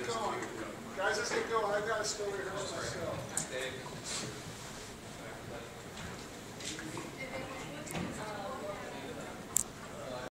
going. Guys, let's get going. I've got to still rehearse myself.